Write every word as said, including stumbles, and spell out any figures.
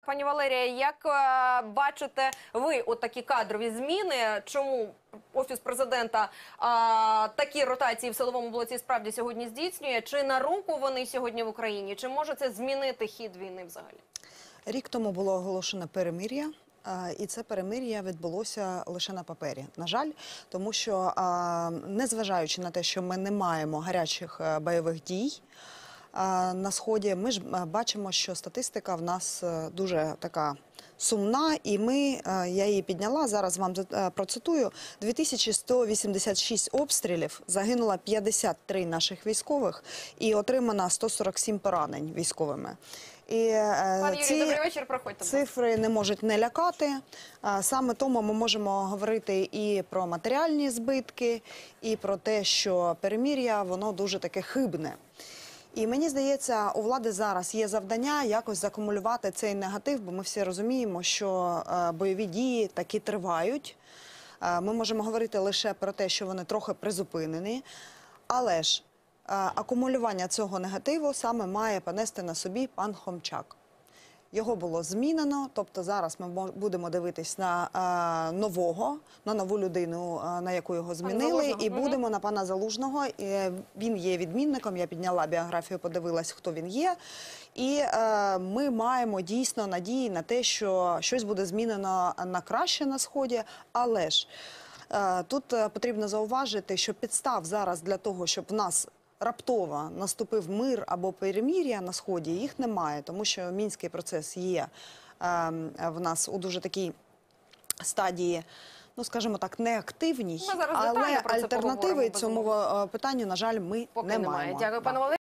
Пані Валерія, як е, бачите ви от такі кадрові зміни? Чому Офіс Президента е, такі ротації в силовому блоці справді сьогодні здійснює? Чи на руку вони сьогодні в Україні? Чи може це змінити хід війни взагалі? Рік тому було оголошено перемир'я. І це перемир'я відбулося лише на папері, на жаль, тому що, незважаючи на те, що ми не маємо гарячих бойових дій на Сході, ми ж бачимо, що статистика в нас дуже така сумна, і ми, я її підняла, зараз вам процитую, дві тисячі сто вісімдесят шість обстрілів, загинуло п'ятдесят три наших військових і отримано сто сорок сім поранень військовими. І Пан ці Юрій, добрий вечір, проходьте. Цифри не можуть не лякати. Саме тому ми можемо говорити і про матеріальні збитки, і про те, що перемир'я, воно дуже таке хибне. І мені здається, у влади зараз є завдання якось закумулювати цей негатив, бо ми всі розуміємо, що бойові дії таки тривають. Ми можемо говорити лише про те, що вони трохи призупинені, але ж акумулювання цього негативу саме має понести на собі пан Хомчак. Його було змінено, тобто зараз ми будемо дивитись на а, нового, на нову людину, а, на яку його змінили, і будемо на пана Залужного. І він є відмінником, я підняла біографію, подивилась, хто він є. І а, ми маємо дійсно надії на те, що щось буде змінено на краще на Сході, але ж а, тут потрібно зауважити, що підстав зараз для того, щоб в нас раптово наступив мир або перемир'я на Сході, їх немає, тому що мінський процес є е, в нас у дуже такій стадії, ну, скажімо так, неактивній, але альтернативи цьому питанню, на жаль, ми Поки не немає. маємо. Дякую, пане Валерію.